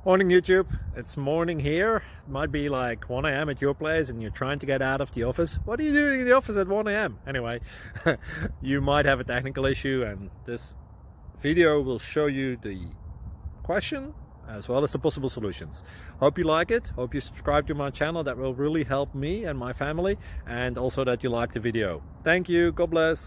Morning YouTube, it's morning here. It might be like 1 a.m. at your place and you're trying to get out of the office. What are you doing in the office at 1 a.m? Anyway, you might have a technical issue and this video will show you the question as well as the possible solutions. Hope you like it, hope you subscribe to my channel. That will really help me and my family, and also that you like the video. Thank you, God bless.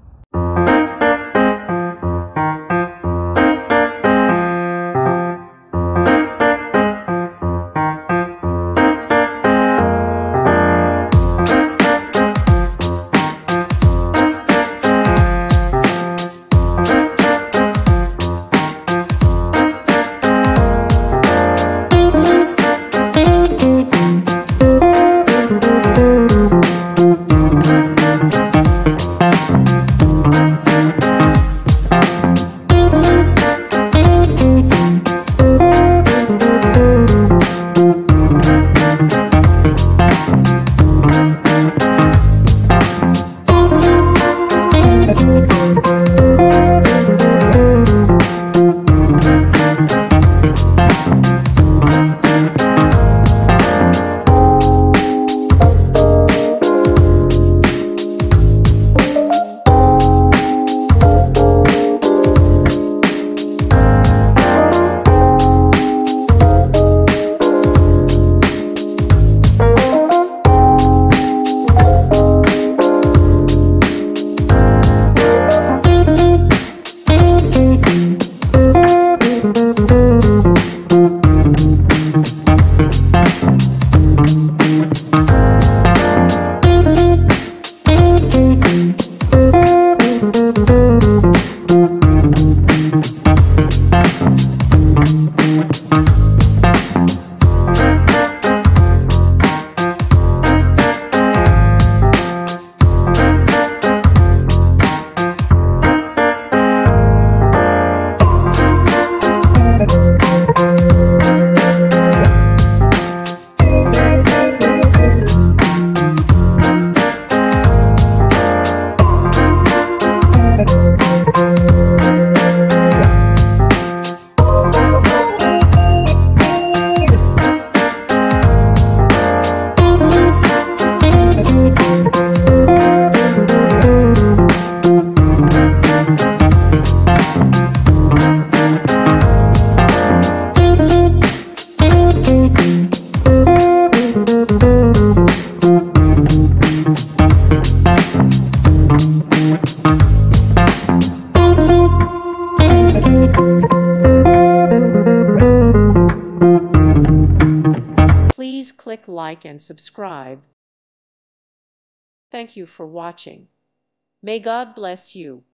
Please click like and subscribe. Thank you for watching. May God bless you.